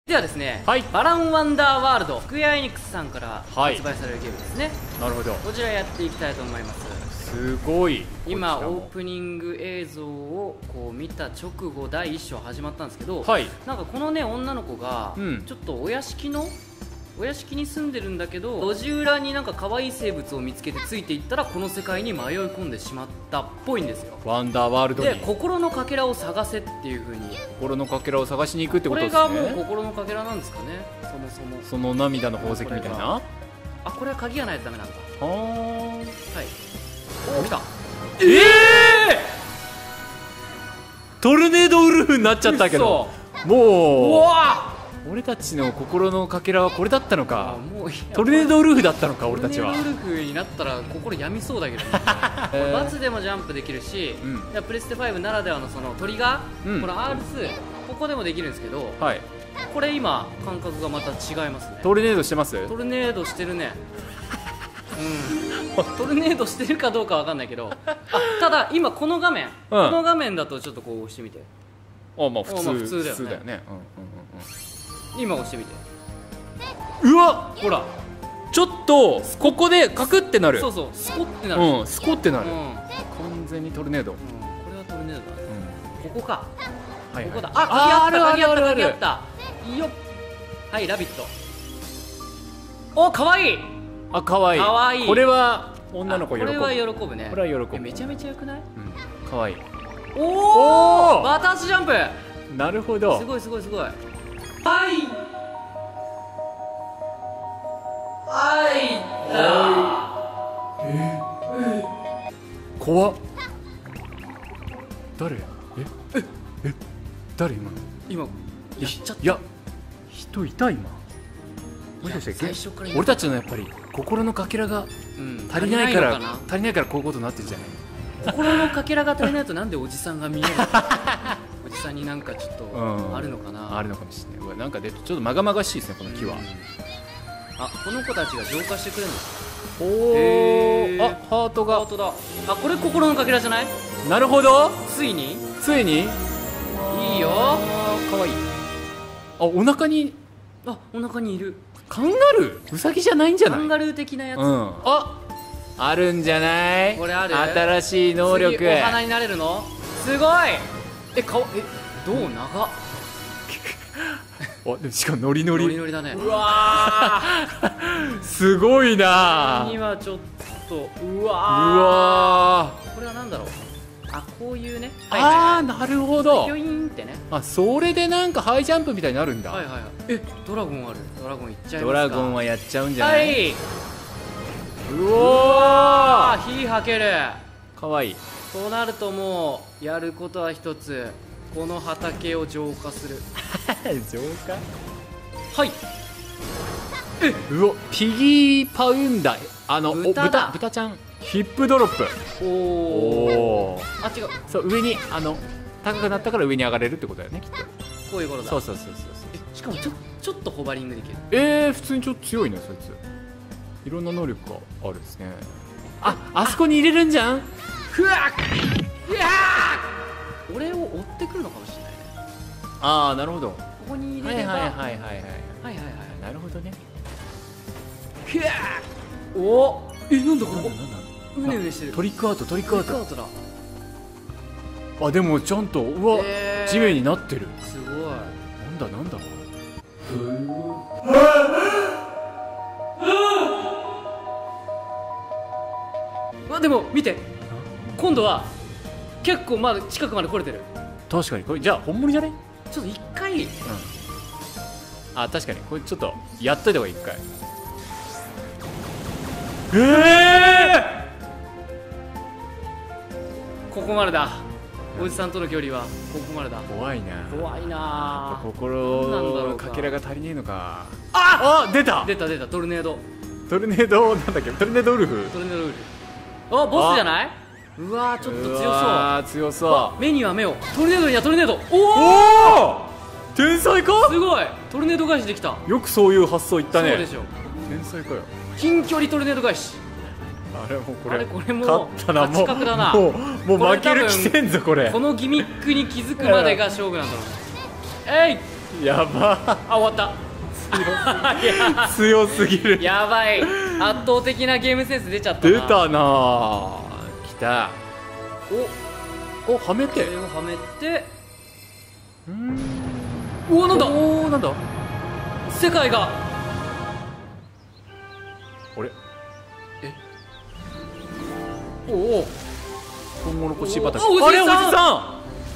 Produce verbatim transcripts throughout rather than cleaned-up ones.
ではですね、 はい、 バランワンダーワールド、スクエアエニックスさんからはい発売されるゲームですね。 なるほど。 こちらやっていきたいと思います。 すごい。 今オープニング映像をこう見た直後だいいっ章始まったんですけど、 はい、 なんかこのね女の子がちょっとお屋敷のお屋敷に住んでるんだけど、路地裏になんか可愛い生物を見つけてついていったらこの世界に迷い込んでしまったっぽいんですよ。 ワンダーワールドにで心のかけらを探せっていう風に、 心のかけらを探しに行くってことですね。 これがもう心のかけらなんですかね。そもそもその涙の宝石みたいな。 あ、これは鍵がないとダメなんだ。 はー、 はい。おお、来た。 ええー、トルネードウルフになっちゃったけど、もううわ俺たちの心のかけらはこれだったのか。 もうトルネードウルフだったのか俺たちは。 トルネードウルフになったら心病みそうだけど、ね、これバツでもジャンプできるし、うん、プレステファイブならではのそのトリガー、うん、この アールツー ここでもできるんですけど、はい、これ今感覚がまた違いますね。 トルネードしてます？ トルネードしてるね。うん、トルネードしてるかどうかわかんないけど、あ、ただ今この画面、うん、この画面だとちょっとこう押してみて。 あ、まあ普通、 まあ普通だよね。 普通だよね。うんうんうん、 今押してみて。 うわ、 ほら、 ちょっとここでカクってなる。 そうそう、スコってなる。 うん、スコってなる。 うん、 完全にトルネード。うん、 これはトルネードだね。うん、ここか。 はいはい、 ここだ。あ、鍵あった、鍵あった、鍵あった。いいよ。はい、ラビット。お、可愛い。 あ、可愛い。 可愛い。 これは女の子喜ぶ。 これは喜ぶね。 これは喜ぶ。 めちゃめちゃ良くない？うん、 可愛い。 おお、バタ足ジャンプ。 なるほど。 すごいすごいすごい。はい。はいだ。 えー、怖っ。誰？えええ誰今の？ 今やっちゃった。 いや、人いた今。もしかして俺たちのやっぱり心のかけらが足りないから、うん、足りないからこういうことになってるじゃない。 心のかけらが足りないとなんでおじさんが見えるの？おじさんになんかちょっとあるのかな、うん、 あるのかもしれない。なんかでちょっとまがまがしいですねこの木は。うん、 あ、この子たちが浄化してくれるんですか。 おお、あ、ハートが。 ハートだ。あ、これ心のかけらじゃない？ なるほど。 ついについにいいよ。 かわいい。あ、お腹に、 あ、お腹にいる。 カンガルー？ウサギじゃないんじゃない？ カンガルー的なやつ。 うん、あ、あるんじゃない？ これある？ 新しい能力。 次お花になれるの？すごい。え、顔、え、どう長っ。 お、でもしかもノリノリ。 ノリノリだね。 うわーすごいなー。 にはちょっと、うわー。 うわー。これはなんだろう。あ、こういうね。 ああ、なるほど。 ピョイーンってね。 あ、それでなんかハイジャンプみたいになるんだ。 はいはいはい。え、ドラゴンある。ドラゴンいっちゃいますか。 ドラゴンはやっちゃうんじゃない？はい。うおー、火吐ける。 かわいい。 となるともうやることは一つ。この畑を浄化する。 浄化？ はい。 え、うお、ピギーパウンダー。あの豚だ。 豚ちゃん。ヒップドロップ。 おお。あ、違う。 そう、上にあの高くなったから上に上がれるってことだよね、きっと。 こういうことだ。 そうそうそうそう。 え、しかもちょちょっとホバリングできる。 えー、普通にちょっと強いねそいつ。いろんな能力があるんですね。あ、あそこに入れるんじゃん。 ふわっ。いやー。俺を追ってくるのかもしれないね。 ああ、なるほど。 ここに入れれば。 はいはいはいはいはいはいはいはいはい。 なるほどね。 ふわー。お。え、なんだここ。 うねうねしてる。トリックアウト、トリックアウト。 トリックアウトだ。あ、でもちゃんと、うわ、えー、地面になってる。 すごい。 なんだなんだ。 うわ、でも見て。今度は結構まだ近くまで来れてる。 確かにこれじゃあ本物じゃね？ ちょっと一回。うん。 あ、確かにこれちょっとやっといた方がいい一回。ええー、ここまでだ。おじさんとの距離はここまでだ。 怖いな。 怖いな。 心のかけらが足りねえのか。 ああ、出た出た出た。トルネード。 トルネードなんだっけ？トルネードウルフ。 トルネードウルフ。あ、ボスじゃない？うわー、ちょっと強そう。 あ、強そう。 目には目を。トルネードにはトルネード。おお、天才か？ すごい。トルネード返しできた。 よくそういう発想いったね。 そうでしょ。 天才かよ。 近距離トルネード返し。 あれもうこれ、 あれこれも勝ったな。もう勝ち確だな。 もうもう負ける気せんぞこれ。 このギミックに気づくまでが勝負なんだろう。えい。 やばあ、終わった。 強すぎる。 やばい、圧倒的なゲームセンス出ちゃったな。 出たなあ。きた。おお、はめて、 これをはめて、 うん、 おお、なんだ、 おお、なんだ、 世界が、 あれ、 え、おお、 トウモロコシ畑。 おお、 あれ、おじさん、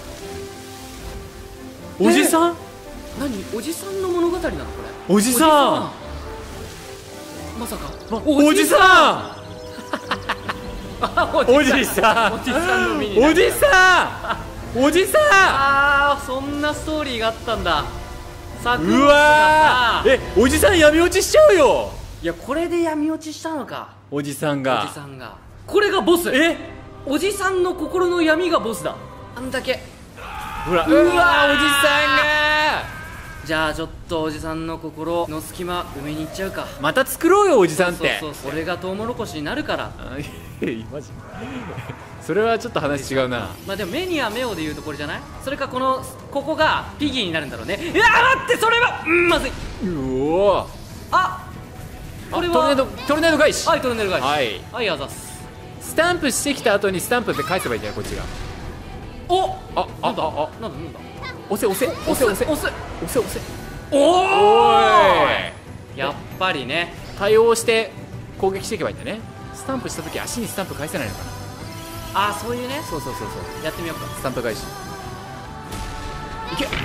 おじさん、 何、おじさんの物語なのこれ。 おじさん、 まさか、 おじさん、 おじさん、おじさんのミニ、 おじさん、おじさん、 あー、そんなストーリーがあったんだ。 うわー、え、おじさん闇落ちしちゃうよ。 いや、これで闇落ちしたのか、 おじさんが。 おじさんが、これがボス。 え、 おじさんの心の闇がボスだ。あんだけ、 ほら、うわー、おじさんが。 じゃあちょっとおじさんの心の隙間埋めに行っちゃうか。 また作ろうよ、おじさんって。 そうそうそう、俺がトウモロコシになるから。 あ、マジそれはちょっと話違うな。 まあでも目には目をでいうとこれじゃない。それかこのここがピギーになるんだろうね。いやー、待って、それはうんまずい。 うお、 あ、これはトルネード、トルネード返し。 はい、トルネード返し。 はい、 はい、あざっす。 スタンプしてきた後にスタンプって返せばいいんじゃない、こっちが。 お、 あ、あ、 なんだ、 あ、 なんだ、なんだ、 押せ押せ押せ押せ押せ押せ押せ。 おおーい、やっぱりね、 対応して攻撃していけばいいんだね。スタンプした時足にスタンプ返せないのかな。 あー、そういうね、 そうそうそうそう、 やってみようか。 スタンプ返し。いけ。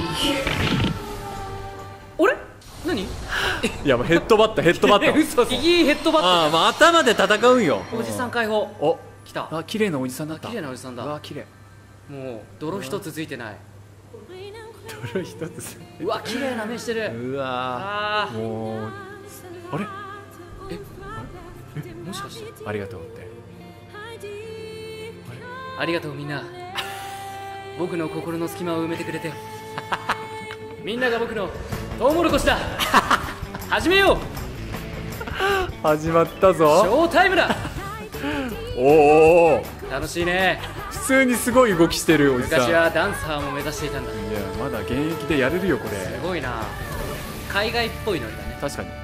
あれ、何、 やばい、ヘッドバット、ヘッドバット。 嘘、ピギーヘッドバット。 ああ、まあ頭で戦うんよ。 おじさん解放。 お、 来た。 あ、綺麗なおじさんだった。 綺麗なおじさんだ。 うわ、綺麗。 もう泥一つついてない。 泥一つ。 うわ、綺麗な目してる。 うわあー、 もう、あれ、 え、え、もしかして。 ありがとうって。 ありがとうみんな。僕の心の隙間を埋めてくれて。みんなが僕のトウモロコシだ。始めよう。 始まったシぞ。 ョータイムだ。 おお、 楽しいね。 普通にすごい動きしてるおじさん。 昔はダンサーも目指していたんだ。 いや、まだ現役でやれるよこれ。 すごいな。海外っぽいのだね。 確かに。